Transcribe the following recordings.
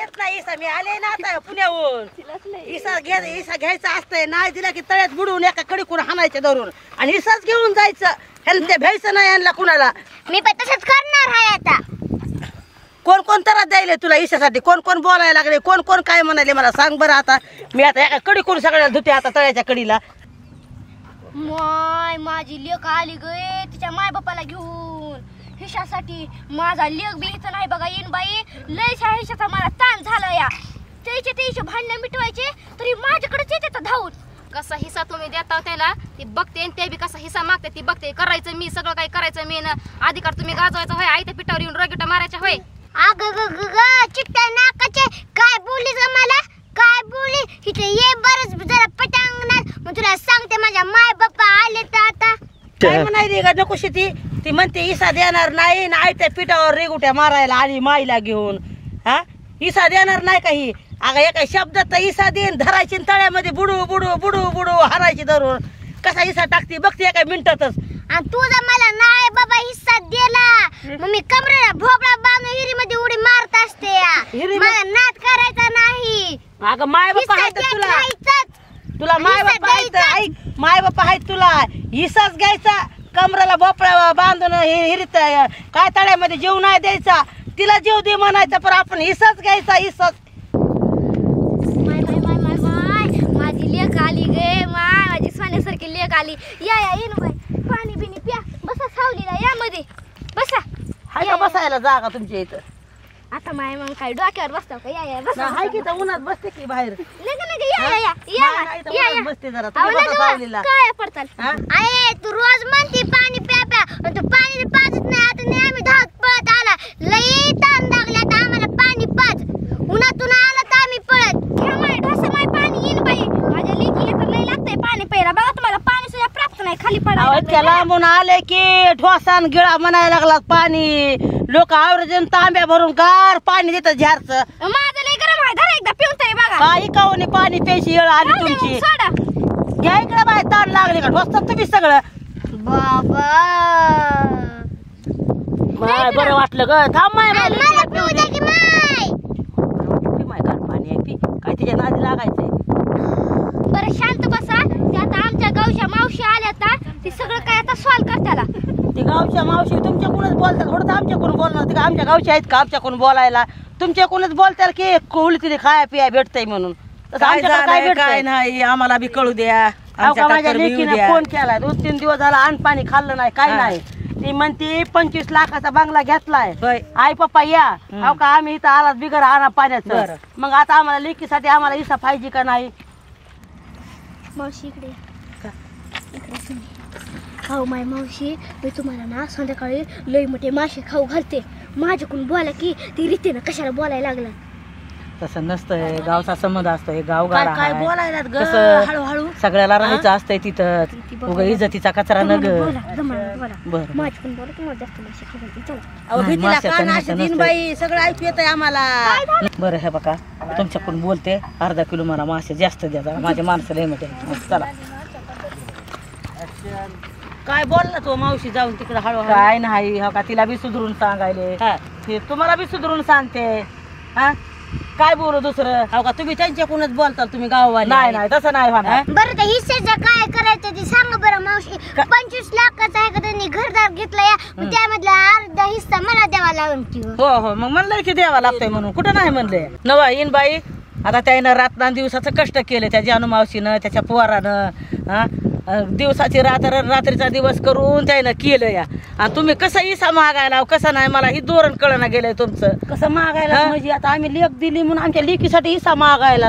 देत नाही इसा. मी आले ना आता पुण्याहून. इसा घ्यायचा असतंय. नाही दिला की तळ्यात बुडवून एका कडीकून हाणायचे धरून आणि इसाच घेऊन जायचं. ह्याला ते भ्यायचं नाही यांना कुणाला. मी पण तसंच करणार आहे आता. कोण कोण त्रास द्यायले तुला इशासाठी? कोण कोण बोलायला लागले? कोण कोण काय म्हणाले मला सांग बरं. आता मी आता एका कडीकून सगळ्याला धुते आता तळ्याच्या कडीला. माझी लेक आली गे तिच्या माय बापाला घेऊन हिशासाठी. माझा लेक बी इथं नाही बघा. येईन बाई लयच्या हिशाचा मला ताण झाला या. त्याचे भांडणं मिटवायचे तरी माझ्याकडेच येते धावून. कसा हिस्सा तुम्ही देता त्याला ती बघते आणि ते बी कसा हिस्सा मागते ती बघते. करायचं मी सगळं काही करायचं मी. अधिकार तुम्ही गाजवायचा होय. आई त्या पिठावर येऊन रगेटा मारायच्या होय. अग चिट्ट्या नाकाचे काय बोलली ग मला? काय बोलली? इथे ये बरंच जरा पटांगणार. मग तुला सांगते माझ्या माय बाप्पा आले तर आता. काय म्हणायली ग नकोशी ती म्हणते इसा देणार नाही ना. आयत्या पिठावर रेगुट्या मारायला आली माईला घेऊन. हा इसा देणार नाही काही. अगं एका शब्दात तर इसा देईन धरायची तळ्यामध्ये बुडू बुडू बुडू बुडू हारायची धरून. कसा इसा टाकते बघते एका मिनिटातच. आणि तुझा मला नाही बाबा हिस्सा दिला मग मी कमरेला भोपळा बांधून हिरीमध्ये उडी मारत असते. मला नाद करायचा नाही. अगं माय बाप्पा आहेत तुला. तुला माय बाप्पा आहेत. ऐक माय बाप्पा आहेत तुला. हिसाच घ्यायचा कमरेला भोपळा बांधून हिरीत काय तळ्यामध्ये जीव नाही द्यायचा. तिला जीव दे म्हणायचा पण आपण हिसाच घ्यायचा. हिसाच माझी लेक आली गे माझी सोन्यासारखी लेक आली. या येईन बाई पाणी बिनी प्या. बसा सावलीला यामध्ये बसा. हाय का बसायला जागा तुमच्या इथं? आता माय मग काय डोक्यावर बसताव का? या बसा. हाय की तर उन्हात बसते की बाहेर? या बसते जरा सावलीला. काय पडताल? आहे तू रोज म्हणते पाणी प्या प्या तू पाणी पाजत नाही. आता नाही आम्ही धावत पळत आला. लई ताण लागला तर आम्हाला पाणी पाज. उन्हातून आला तर आम्ही पळत. घ्या माय ढोसा माय पाणी येईन बाई. माझ्या लेकीला तर लई लागतंय पाणी प्यायला. बघा तुम्हाला पाणी सुद्धा प्राप्त नाही. खाली पडा लांबून आले की ठोसान गिळा म्हणायला लागला पाणी. लोक आवर्जून तांब्या भरून गार पाणी देतात झारचं. माझं लई गरम आहे. धरा एकदा पिऊन तरी बघा. काही कावणी पाणी प्यायची वेळ आली तुमची. सोडा घ्या इकडे बाय ताण लागले का ठोसतात तुम्ही सगळं. बाबा माय बरं वाटलं ग. थांब माय मला पिऊ दे की माय. गार पाणी आहे पी. काय तिच्या नादी लागायचंय. बरं शांत बसा. ते आता आमच्या गावच्या मावशी आल्या आता ते सगळं काय आता सॉल्व करताला. ते गावच्या मावशी तुमच्याकडूनच बोलतात. थोडं आमच्याकडून बोलणार. ते आमच्या गावच्या आहेत का आमच्याकडून बोलायला? तुमच्याकडूनच बोलतात की कुलतीने खाया पिया भेटतंय म्हणून. काय नाही आम्हाला बी कळू द्या. माझ्या लेकीने फोन केलाय. 2-3 दिवस झाला अन्न पाणी खाल्लं नाही काय नाही. ती म्हणते 25 लाखाचा बंगला घेतलाय. आई पप्पा या. अहो का आम्ही इथं आलात बिगर आणा पाण्याचं. मग आता आम्हाला लेकीसाठी आम्हाला इसा पाहिजे का नाही? मावशी इकडे हो माय मावशी. मी तुम्हाला ना संध्याकाळी लई मोठे मासे खाऊ घालते. माझ्याकडून बोला की ती रीतीनं कशाला बोलायला लागला. तसं नसतंय. गावचा संबंध असतोय. गावगाडा काय बोलायला हळूहळू सगळ्याला राहायचं असतंय तिथं. उगा इज्जतीचा कचरा न ग. माझ्याकडून बोला तुम्हाला जास्त मासे खाऊ घालते. चला भीतीला कान अशी दिन बाई सगळं ऐकू येतंय आम्हाला. बरं हे बघा तुमच्याकडून बोलते. अर्धा किलो मला मासे जास्त द्या जरा. माझ्या माणसं लय मोठे. चला काय बोलला तो मावशी जाऊन तिकडे हळूहळू? काय नाही हो का तिला बी सुधरून सांगायले. तुम्हाला बी सुधरून सांगते. हा काय बोलू दुसरं? हो का तुम्ही त्यांच्याकडूनच बोलता? तुम्ही गाववाले? नाही नाही तसं नाही होणार. बरं त्या हिस्सेचं काय करायचं ते सांगा बरं मावशी. 25 लाखाचा आहे का त्यांनी घरदार घेतलाय. त्यामधला अर्धा हिस्सा मला द्यावा लागेल. हो मग म्हणलंय की द्यावा लागतोय म्हणून. कुठं नाही म्हणले नवा येईन बाई. आता त्यानं रात्र दिवसाचं कष्ट केलं त्या जानू मावशीनं त्याच्या पोरानं. हा दिवसाची रात्रीचा दिवस करून त्यानं केलं या. आणि तुम्ही कसं इसा मागायला कसं नाही मला ही धोरण कळणं गेलंय तुमचं. कसं मागायला म्हणजे आता आम्ही लेख दिली म्हणून आमच्या लेकीसाठी इसा मागायला.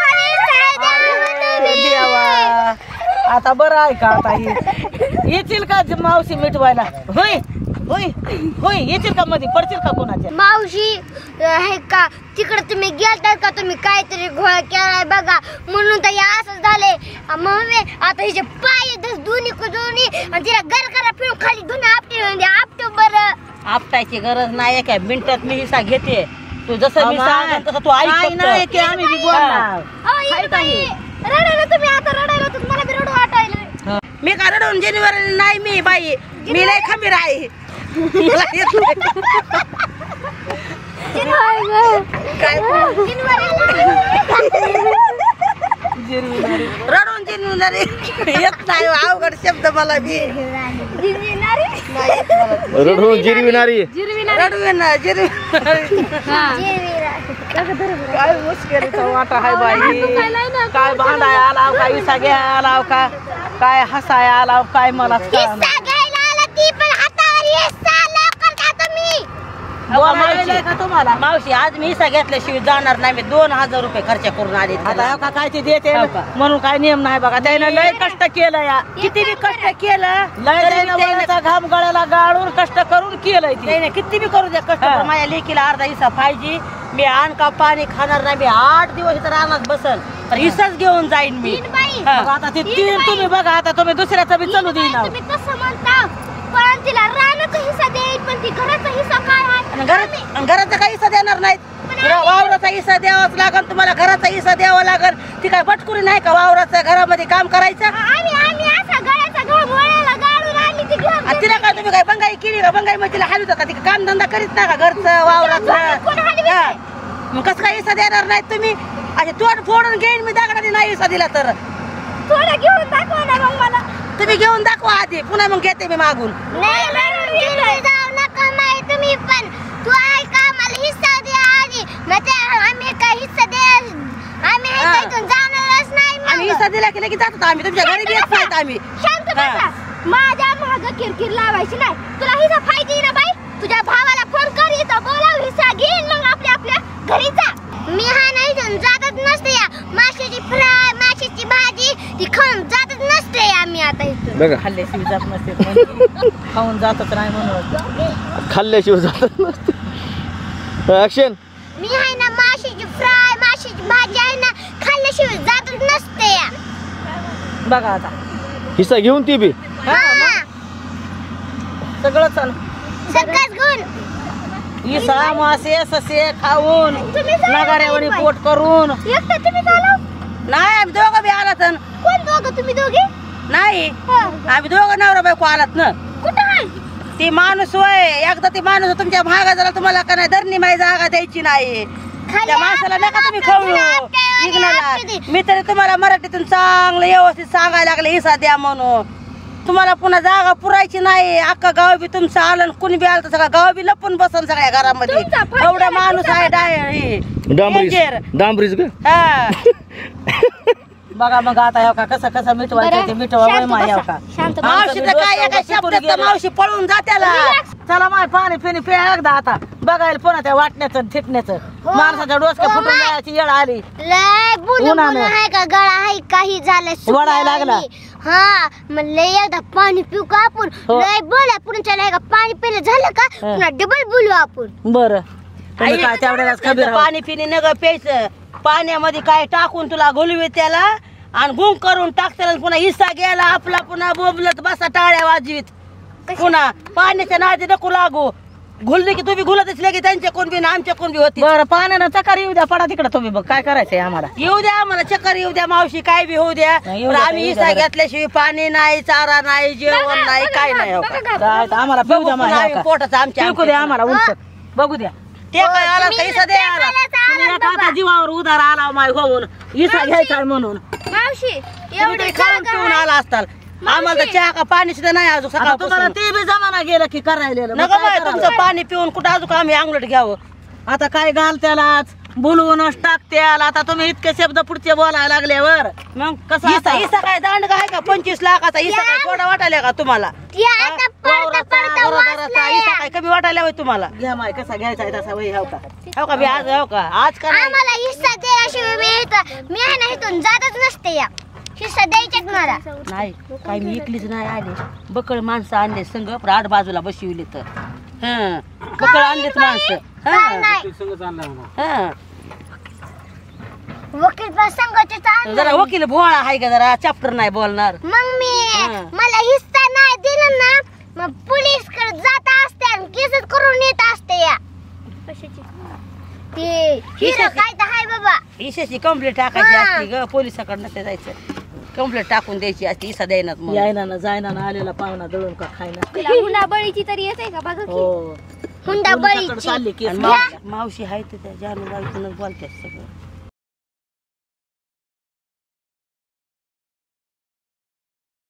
देवा आता बरं आहे का? आता येतील का मावशी मिटवायला? होय होय होय येतील का? मध्ये पडतील का कोणाच्या? मावशी आहे का तिकडे तुम्ही गेलतात का? तुम्ही काहीतरी घोळ केलाय बघा म्हणून तर असं झालंय. मम्मी आता हिचे पाय दोन्ही आणि तिला गरगरा फिरून खाली धुणे आपटू बरं. आपटायची गरज नाही. एका मिनिटात मी हिसा घेते. तू जसं मी सांगेन तसं तू ऐक नाही की आम्ही बी बोलणार. रडायला तुम्ही आता रडायला मला बी रडू वाटायला. मी का रडून जानेवारी नाही मी बाई. मी लय खंबीर आहे. काय रडविणारी येत नाही अवघड शब्द मला बी रडून जिरविणारी रडविना काय मुश्किलीचा वाटा हाय बाई काय भांडाय आलाव काय इसा घ्या आलाव का काय हसाय आलाव काय मला हिस्सा घ्यायला आला ती पण हातावर हिस्सा लवकर का तुम्ही तुम्हाला मावशी आज मी इसा घेतल्याशिवाय जाणार नाही मी 2000 रुपये खर्च करून आले आता काय ते देते म्हणून काय नियम नाही बघा त्यानं लय कष्ट केलं या किती बी कष्ट केलं लय घाम गळ्याला गाळून कष्ट करून केलंय त्याने किती बी करू द्या कष्ट माझ्या लेकीला अर्धा हिस्सा पाहिजे मी आण का पाणी खाणार नाही मी 8 दिवस इथं रानात बसल तर हिस्साच घेऊन जाईन मी आता ते 3 तुम्ही बघा आता तुम्ही दुसऱ्याचा बी चालू देईन तुम्ही कसं म्हणता पण तिला रानाचा हिस्सा देईल पण ती घराचा हिस्सा काय आहे घराचा काही हिस्सा देणार नाहीत वावराचा हिस्सा द्यावाच लागल तुम्हाला घराचा हिस्सा द्यावा लागल ती काय बटकुरी नाही का वावराचा घरामध्ये काम करायचं आम्ही असा गळ्याचा घाम वळायला गाळून आम्ही ती घेऊन आणि तिला काय तुम्ही काय बंगाई केली का बंगाई मग तिला हलवत का ती काम धंदा करीत नाही का घरचं वावराचं मग कसं काय हिस्सा देणार नाहीत तुम्ही असे तोंड फोडून घेईन मी दगडाने नाही हिस्सा दिला तर थोडं घेऊन दाखवा ना मग मला तुम्ही घेऊन दाखवा आधी पुन्हा मग घेते मी मागून नाही जाऊ नका माही तुम्ही पण तू ऐका मला हिस्सा द्या आधी मग आम्ही काय हिस्सा द्या आम्ही इथून जाणारच नाही आणि हिस्सा दिला की लगेच जातो आम्ही तुमच्या घरी बी येत नाहीत आम्ही शांत बसा माझ्या महाग किरकिर लावायची नाही तुला हिस्सा पाहिजे ना बाई तुझ्या भावाला फोन कर इथं बोलाव हिस्सा घेईन मग आपल्या घरी जा मी हा नाही इथून जातच नसते या माशाची फ्राय माशाची भाजी ती खाऊन जातच नसते आम्ही आता इथून बघा खाल्ल्याशिवाय जात नसते खाऊन जातच नाही म्हणून खाल्ल्याशिवाय जात नसते ऍक्शन मी आहे ना माशाची फ्राय माशाची भाजी आहे ना खाल्ल्याशिवाय जातच नसते या बघा आता हिस्सा घेऊन ती बी सगळं चाल सगळंच गुण इसा मासे ससे खाऊन तुम्ही जाऊ नगाऱ्यावरी बाई. पोट करून एकटा तुम्ही चालव नाही आम्ही दोघं बी आलात न. कोण दोघं तुम्ही दोघे नाही आम्ही दोघं नवरा बायको आलात ना कुठं आहे ती माणूस वय एकदा ती माणूस तुमच्या महागा झाला तुम्हाला का नाही धरणी माही जागा द्यायची नाही त्या माणसाला नका तुम्ही खवळू इग्नाला मी तरी तुम्हाला मराठीतून चांगलं व्यवस्थित सांगायला लागले हिस्सा द्या म्हणून तुम्हाला पुन्हा जागा पुरायची नाही अख्खा गाव बी तुमचं आलं कुणी बी आलं तर सगळं गाव बी लपून बसन सगळ्या घरामध्ये एवढा माणूस आहे डांबरीच ग बघा मग आता हो का कसं कसं मिठवायचं ते मिठवा वय माय हो का मावशीचं काय एका शब्दात मौशी पळून जात्याला चला माय पाणी पिणी पे एकदा आता बघायला पुन्हा त्या वाटण्याचं थिटण्याचं माणसाच्या डोसक्या फुटून जायची येळ आली लय बुलू बुलू आहे का गळा आहे काही झालं वडायला लागला. हा मग लय एकदा पाणी पिऊ का आपण लय बोला पुन्हा चला का पाणी पिलं झालं का पुन्हा डबल बोलू आपण बरं काय तेवढ्यालाच खबर पाणी पिणी नग प्यायचं पाण्यामध्ये काय टाकून तुला घोलवी त्याला आणि गुंग करून टाकत्याला पुन्हा हिस्सा घ्यायला आपला पुन्हा बोबलत बसा टाळ्या वाजवीत पुन्हा पाण्याच्या नादी नको लागू घुलली की तुम्ही घुलत असले की त्यांच्या कोण बी ना आमच्या कोण बी होती बरं पाण्यानं चक्कर येऊ द्या पडा तिकडे तुम्ही बघ काय करायचंय आम्हाला येऊ द्या आम्हाला चक्कर येऊ द्या मावशी काय बी होऊ द्या पण आम्ही हिस्सा घेतल्याशिवाय पाणी नाही चारा नाही जेवण नाही काय नाही हो का. आम्हाला पिऊ द्या माझ्या पोटाचं आमच्या पिऊ द्या आम्हाला उंच बघू द्या ते काय आला तर हिस्सा द्या आला तुम्ही आता जीवावर उधार आला माय होऊन हिस्सा घ्यायचा म्हणून मावशी एवढे खाऊन पिऊन आला असताल आम्हाला तर चहा का पाणी सुद्धा नाही अजून सकाळपासून ते बी जमाना गेलं की करायला नका बाय तुमचं पाणी पिऊन कुठं अजून आम्ही अंगलट घ्यावं आता काय घाल त्यालाच बोलवूनच टाकत्याल आता तुम्ही इतके शब्द पुढचे बोलायला लागल्यावर मग कसं हिस्सा काय दांड काय का 25 लाखाचा हिस्सा काय थोडा वाटायला का तुम्हाला हिस्सा काय कमी वाटायला होय तुम्हाला घ्या माय कसा घ्यायचा आहे तसा वय हो का बी आज हो का आज का आम्हाला हिस्सा द्यायशिवाय मी आहे ना इथून जातच नसते या हिस्सा द्यायच्याच मला नाही काही मी इकलीच नाही आले बकळ माणसं आणले संघ आठ बाजूला बसविले तर बकळ आणलेत माणसं वकील संघाचे जरा वकील भोळा आहे का जरा चॅप्टर नाही बोलणार मग मी मला हिस्सा नाही दिला ना मग पोलीस कडे जात असते आणि केस करून येत असते या ते हिरो काय तर हाय बाबा हिशाची कंप्लेंट टाकायची असते ग पोलिसाकडे नसते जायचं कंप्लेंट टाकून द्यायची असते हिस्सा द्यायना यायना ना जायना ना आलेला पाहुणा दळून का खायला हुंडा बळीची तरी येते का बघा हो हुंडा बळीची मावशी आहे त्या जानू बाईतूनच बोलतात सगळं